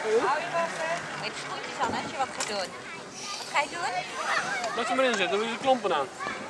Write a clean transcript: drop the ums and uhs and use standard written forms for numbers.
Hou je vast, hè? Met de schoentjes aan als je wat gaat doen. Wat ga je doen? Laat ze maar in zitten, dan doe je de klompen aan.